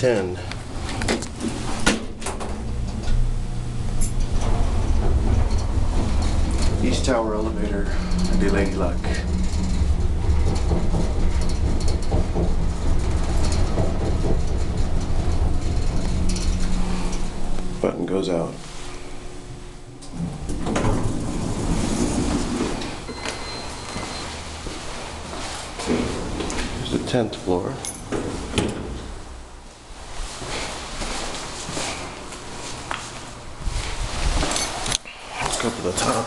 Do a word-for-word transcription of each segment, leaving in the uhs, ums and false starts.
ten. East Tower elevator, the Lady Luck. Button goes out. Here's the tenth floor. Let's go to the top.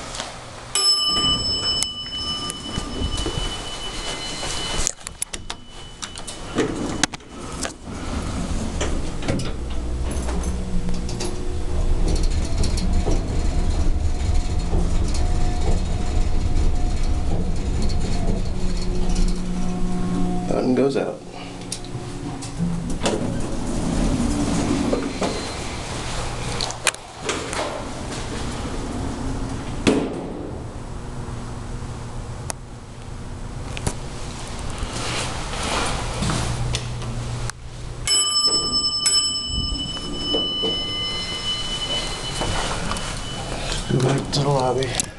Button goes out. Go back to the lobby.